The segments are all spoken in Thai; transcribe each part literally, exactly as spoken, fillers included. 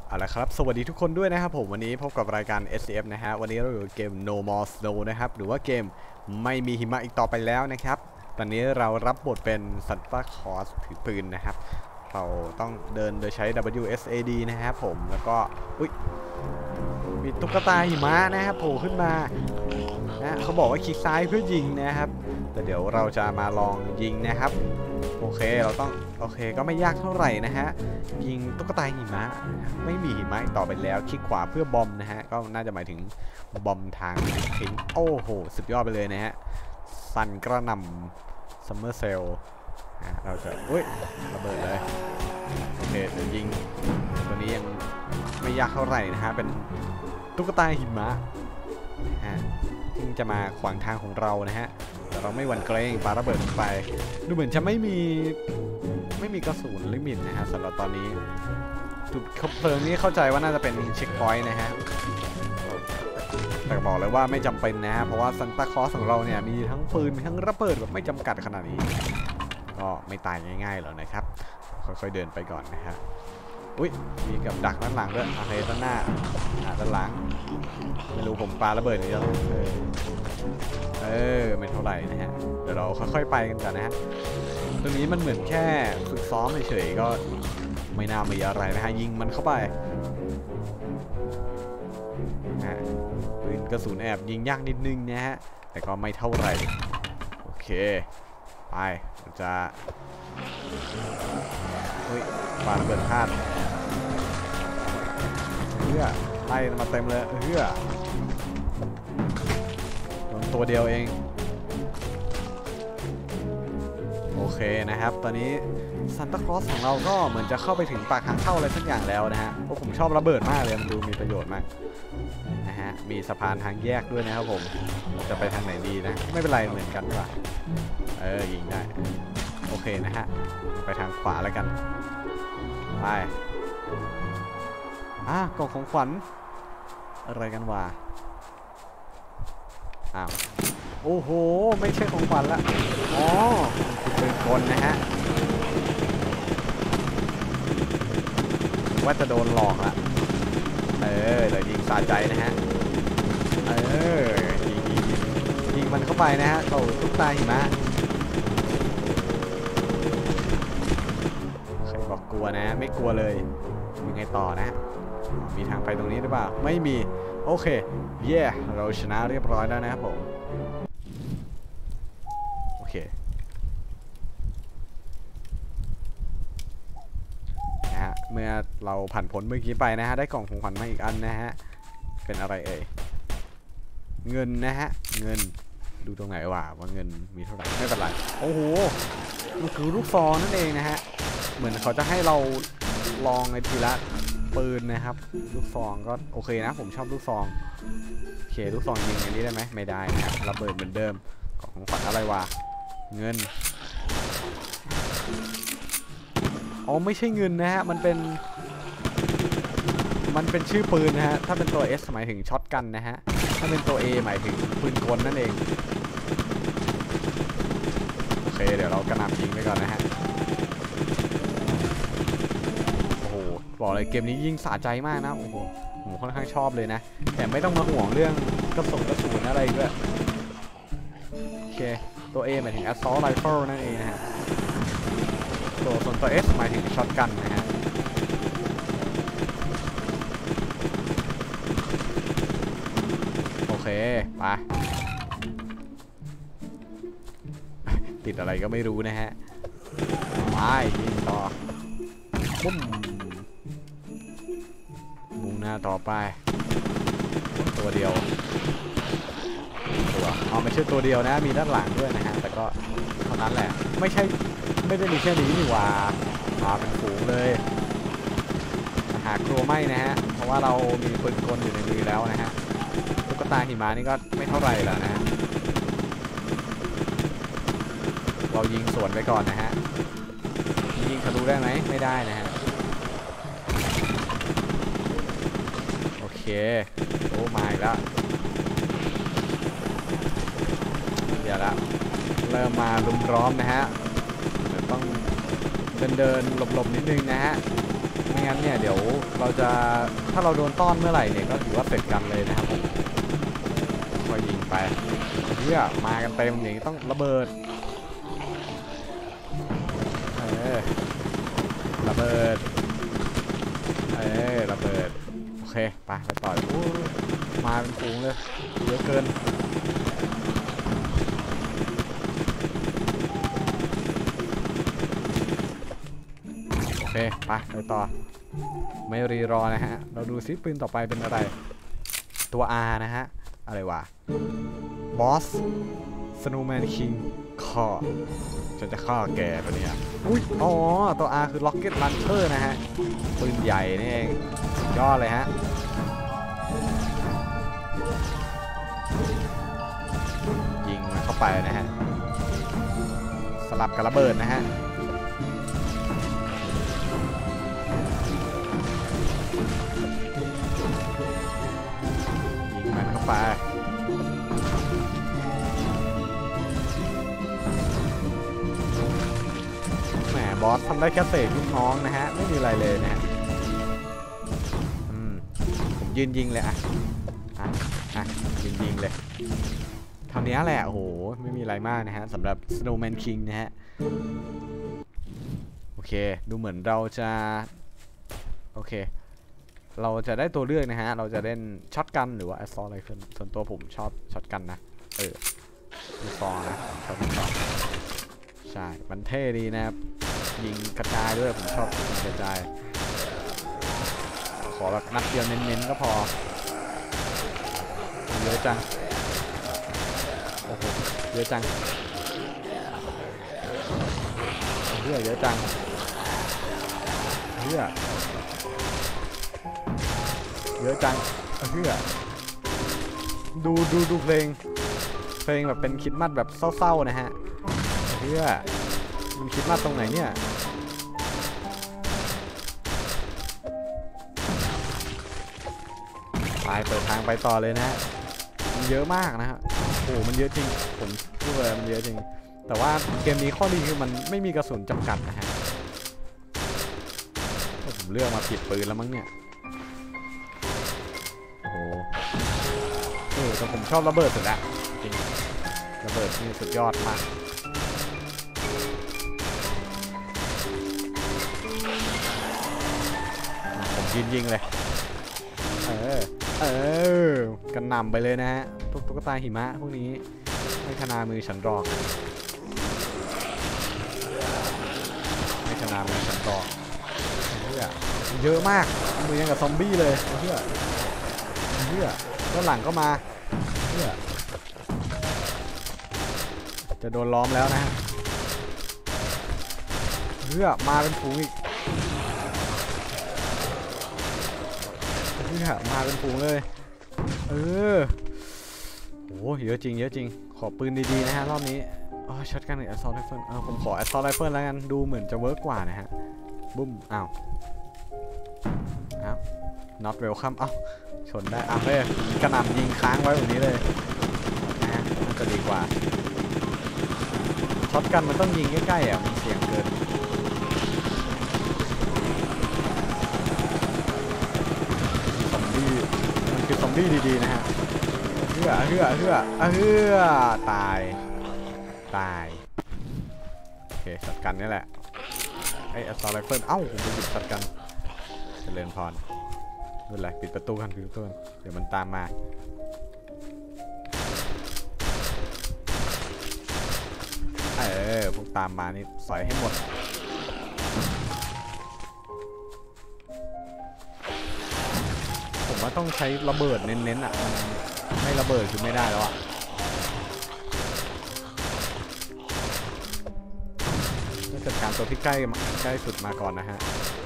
เอาละครับสวัสดีทุกคนด้วยนะครับผมวันนี้พบกับรายการ เอส ซี เอฟ นะฮะวันนี้เราอยู่เกม No More Snow นะครับหรือว่าเกมไม่มีหิมะอีกต่อไปแล้วนะครับตอนนี้เรารับบทเป็นซันตาคลอสถือปืนนะครับเราต้องเดินโดยใช้ ดับเบิลยู เอส เอ ดี นะครับผมแล้วก็อุ๊ยมีตุ๊กตาหิมะนะครับโผล่ขึ้นมานะเขาบอกว่าคลิกซ้ายเพื่อยิงนะครับแต่เดี๋ยวเราจะมาลองยิงนะครับโอเคเราต้องโอเคก็ไม่ยากเท่าไหร่นะฮะยิงตุ๊กตาหิมะไม่มีหิมะอีกต่อไปแล้วคลิกขวาเพื่อบอมนะฮะก็น่าจะหมายถึงบอมทางทิ้งโอ้โหสุดยอดไปเลยนะฮะสั่นกระหน่ำซัมเมอร์เซลเราจะอุ้ยระเบิดเลยโอเคเดี๋ยวยิงตัวนี้ยังไม่ยากเท่าไหร่นะฮะเป็นตุ๊กตาหิมะฮะที่จะมาขวางทางของเรานะฮะแต่เราไม่หวั่นเกรงปาระเบิดลงไปดูเหมือนจะไม่มีไม่มีกระสุนลิมิตนะฮะสำหรับตอนนี้จุดเพลิงนี้เข้าใจว่าน่าจะเป็นเช็คพอยต์นะฮะแต่บอกเลยว่าไม่จำเป็นนะฮะเพราะว่าซันตาคลอสของเราเนี่ยมีทั้งปืนทั้งระเบิดแบบไม่จำกัดขนาดนี้ก็ไม่ตายง่ายๆหรอกนะครับค่อยๆเดินไปก่อนนะฮะอุ้ยมีกับดักด้านหลังด้วยโอเคด้านหน้าด้านหลังไม่รู้ผมปาระเบิดนี่จะเออเออไม่เท่าไหร่นะฮะเดี๋ยวเราค่อยๆไปกันก่อนนะฮะตรงนี้มันเหมือนแค่ฝึกซ้อมเฉยๆก็ไม่น่ามีอะไรนะฮะยิงมันเข้าไปนะปืนกระสุนแอบยิงยากนิดนึงนะฮะแต่ก็ไม่เท่าไหร่โอเคไปจะเฮ้ยปาระเบิดพลาดเฮ้ยไล่มาเต็มเลยเฮ้ยโดนตัวเดียวเองโอเคนะครับตอนนี้ซันตาคลอสของเราก็เหมือนจะเข้าไปถึงปากทางเข้าอะไรสักอย่างแล้วนะฮะเพราะผมชอบระเบิดมากเลยมันดูมีประโยชน์มากนะฮะมีสะพานทางแยกด้วยนะครับผมจะไปทางไหนดีนะไม่เป็นไรเหมือนกันดีกว่าเออยิงได้โอเคนะฮะไปทางขวาแล้วกันไปอ่ะกล่องของขวัญอะไรกันวะอ้าวโอ้โหไม่ใช่ของขวัญละอ๋อเป็นคนนะฮะว่าจะโดนหลอกละเออเดี๋ยวยิงสาใจนะฮะเออยิงยิงยิงมันเข้าไปนะฮะเข้าตุ๊กตาหิมะใครบอกกลัวนะไม่กลัวเลยยังไงต่อนะมีทางไปตรงนี้หรือเปล่าไม่มีโอเคเย่เราชนะเรียบร้อยแล้วนะครับผมโอเคนะฮะเมื่อเราผ่านผลเมื่อกี้ไปนะฮะได้กล่องของขวัญมาอีกอันนะฮะเป็นอะไรเอ่ยเงินนะฮะเงินดูตรงไหนวะว่าเงินมีเท่าไหร่ไม่เป็นไรโอ้โหมันคือลูกซองนั่นเองนะฮะเหมือนเขาจะให้เราลองในทีละปืนนะครับลูกซองก็โอเคนะผมชอบลูกซองโอเคลูกซองยิงอันนี้ได้ไหมไม่ได้นะครับระเบิดเหมือนเดิมของขวัญอะไรวะเงินอ๋อไม่ใช่เงินนะฮะมันเป็นมันเป็นชื่อปืนนะฮะถ้าเป็นตัว S หมายถึงช็อตกันนะฮะถ้าเป็นตัว A หมายถึงปืนกลนั่นเองโอเคเดี๋ยวเรากระหน่ำยิงไปก่อนนะฮะบอกเลยเกมนี้ยิ่งสะใจมากนะโอ้โหผมค่อนข้างชอบเลยนะแต่ไม่ต้องมาห่วงเรื่องกระสุนกระสุนอะไรด้วยโอเคตัว A หมายถึง Assault Rifle นั่นเองนะฮะตัวส่วนตัว S หมายถึงช็อตกันนะฮะโอเคไปติดอะไรก็ไม่รู้นะฮะไปยิงต่อปุ้มมุ่งหน้าต่อไปตัวเดียวตัวอ๋อไม่ใช่ตัวเดียวนะมีด้านหลังด้วยนะฮะแต่ก็เท่านั้นแหละไม่ใช่ไม่ได้มีแค่นี้นี่ว่ามาเป็นฝูงเลยหากลัวไม่นะฮะเพราะว่าเรามีปืนกลอยู่ในมือแล้วนะฮะตุ๊กตาหิมะนี่ก็ไม่เท่าไรแล้วนะฮะเรายิงสวนไปก่อนนะฮะยิงทะลุได้ไหมไม่ได้นะฮะโอเคโอ้มาอีกแล้วเดี๋ยวละเริ่มมาลุมล้อมนะฮะเดี๋ยวต้องเดินเดินหลบๆนิดนึงนะฮะไม่งั้นเนี่ยเดี๋ยวเราจะถ้าเราโดนต้อนเมื่อไหร่เนี่ยก็ถือว่าเสร็จกันเลยนะครับผมก็ยิงไปเพื่อมากันเต็มอย่างนี้ต้องระเบิดเออระเบิดเออระเบิดโอเคไปไปต่อยมาเป็นฝูงเลยเยอะเกินโอเคไปไปต่อไม่รีรอนะฮะเราดูซิปืนต่อไปเป็นอะไรตัว R นะฮะอะไรวะบอส Snowman King ข้อฉันจะฆ่าแกปะเนี่ยอุ้ยอ๋อตัว R คือ Rocket Launcher นะฮะปืนใหญ่นี่เองยอดเลยฮะยิงมันเข้าไปนะฮะสลับกับระเบิดนะฮะยิงมันเข้าไปบอสทำได้แค่เสกลูกน้องนะฮะไม่มีอะไรเลยนะฮะอืมผมยืนยิงเลยอ่ะอ่ะอ่ะยืนยิงเลยเท่านี้แหละโอ้โหไม่มีอะไรมากนะฮะสำหรับ Snowman King นะฮะโอเคดูเหมือนเราจะโอเคเราจะได้ตัวเลือกนะฮะเราจะเล่นช็อตกันหรือว่า Assault Rifle ส่วนตัวผมชอบช็อตกันนะเออลูกซองนะชอบลูกซองใช่มันเท่ดีนะครับยิงกระจายด้วยผมชอบยิงกระจายขอแบบนัดเดียวเน้นๆก็พอเยอะจังโอ้โหเยอะจังเยอะเยอะจังเยอะเยอะจังเยอะดูดูดูเพลงเพลงแบบเป็นคริสต์มาสแบบเศร้าๆนะฮะเยอะมันคิดมาตรงไหนเนี่ยไปเปิดทางไปต่อเลยนะฮะมันเยอะมากนะฮะโอ้มันเยอะจริงผมพูดเลยมันเยอะจริงแต่ว่าเกมนี้ข้อดีคือมันไม่มีกระสุนจำกัดนะฮะผมเลือกมาผิดปืนแล้วมั้งเนี่ยโอ้โหเออแต่ผมชอบระเบิดสุดละจริงระเบิดนี่สุดยอดมากยิงยิงเลยเออเออกันนำไปเลยนะฮะตุ๊กตาหิมะพวกนี้ไม่ขนามือฉันรอกไม่ขนามือฉันรอกเพื่อเยอะมากมือยังกับซอมบี้เลยเพื่อเพื่อด้านหลังก็มาเพื่อจะโดนล้อมแล้วนะฮะเพื่อมาเป็นฝูงอีกมาเป็นฝูงเลยเออโหเยอะจริงเยอะจริงขอปืนดีๆนะฮะรอบนี้อ๋อช็อตกันกับ Assault Rifle เออผมขอ Assault Rifle แล้วกันดูเหมือนจะเวิร์กกว่านะฮะบุ้มอ้าวอ้าว not welcome อ้าวชนได้อ้าวเฮ้ยกระหน่ำยิงค้างไว้แบบนี้เลยนะน่าจะดีกว่าช็อตกันมันต้องยิงใกล้ๆอ่ะมันเสี่ยงเกินคือซอมบี้ดีๆนะฮะเฮือเฮือเฮือเฮือตายตายโอเคช็อตกันนี่แหละไอ้ Assault Rifle เอ้าผมไปหยิบช็อตกันเจริญพรไม่เป็นไรปิดประตูกันปิดประตูกันเดี๋ยวมันตามมาเออพวกตามมานี่สอยให้หมดผมว่าต้องใช้ระเบิดเน้นๆอ่ะมันไม่ระเบิดคือไม่ได้แล้วอ่ะต้องจัดการตัวที่ใกล้ใกล้สุดมาก่อนนะฮะ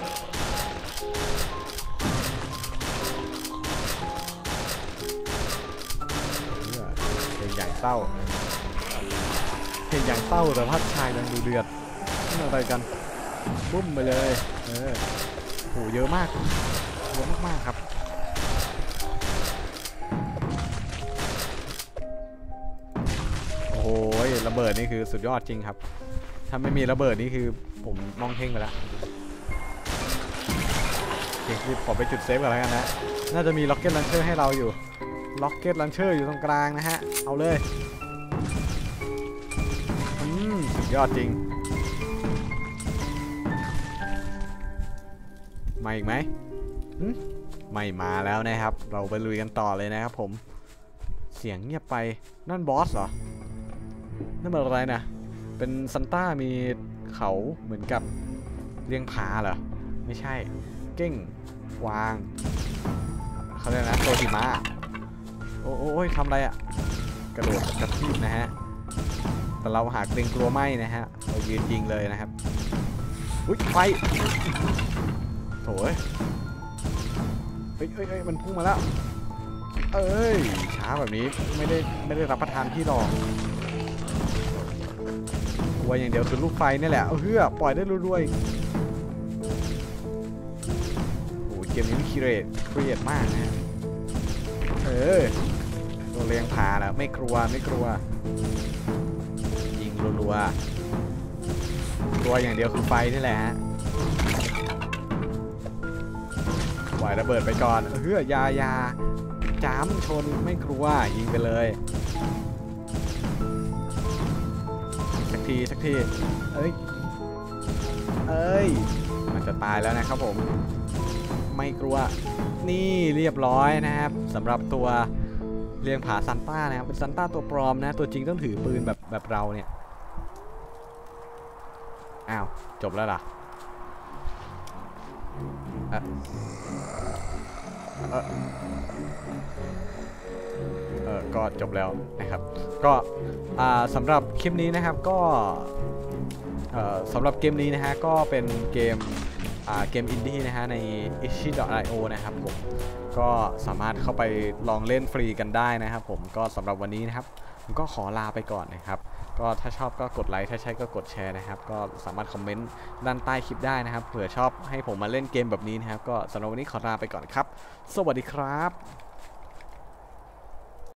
เพลงใหญ่เศร้าเพลงใหญ่เศร้าแต่ภาพชายยังดูเดือดนี่อะไรกันบุ้มไปเลยเออโหเยอะมากเยอะมากๆครับโอ้โหระเบิดนี่คือสุดยอดจริงครับถ้าไม่มีระเบิดนี่คือผมมองเพ่งไปแล้วรีบขอไปจุดเซฟก่อนแล้วกันนะน่าจะมีล็อกเก็ตลันเชอร์ให้เราอยู่ล็อกเก็ตลันเชอร์อยู่ตรงกลางนะฮะเอาเลยอืมสุดยอดจริงมาอีกไหมไม่มาแล้วนะครับเราไปลุยกันต่อเลยนะครับผมเสียงเงียบไปนั่นบอสเหรอนั่นเป็นอะไรนะเป็นซันต้ามีเขาเหมือนกับเลี้ยงผาเหรอไม่ใช่เก้งกวางเขาเรียกนะโตหิมะโอ้โอ้ยทำอะไรอะกระโดดกระทืบนะฮะแต่เราหาเกรงกลัวไหมนะฮะเรายืนยิงเลยนะครับอุ้ยไฟโถ่เอ้ยเอ้ยเอ้ยมันพุ่งมาแล้วเอ้ยช้าแบบนี้ไม่ได้ไม่ได้รับประทานที่หรอกกลัวอย่างเดียวคือลูกไฟนี่แหละเอาเฮือปล่อยได้รวยๆโอ้เกมนี้มันครีเอทครีเอทมากนะเออตัวเลี้ยงผาแล้วไม่กลัวไม่กลัวยิงรัวๆกลัวอย่างเดียวคือไฟนี่แหละฮะปล่อยระเบิดไปก่อนเฮือยายาจ้ำชนไม่กลัวยิงไปเลยสักทีสักทีเอ้ยเอ้ยมันจะตายแล้วนะครับผมไม่กลัวนี่เรียบร้อยนะครับสำหรับตัวเลี้ยงผาซันต้านะครับเป็นซันต้าตัวปลอมนะตัวจริงต้องถือปืนแบบแบบเราเนี่ยอ้าวจบแล้วล่ะเออเออเออก็จบแล้วนะครับก็สำหรับคลิปนี้นะครับก็สำหรับเกมนี้นะฮะก็เป็นเกมเกมอินดี้นะฮะใน อิชิ ดอท ไอ โอ นะครับผมก็สามารถเข้าไปลองเล่นฟรีกันได้นะครับผมก็สำหรับวันนี้นะครับผมก็ขอลาไปก่อนนะครับก็ถ้าชอบก็กดไลค์ถ้าใช่ก็กดแชร์นะครับก็สามารถคอมเมนต์ด้านใต้คลิปได้นะครับเผื่อชอบให้ผมมาเล่นเกมแบบนี้นะครับก็สำหรับวันนี้ขอลาไปก่อนครับสวัสดีครับ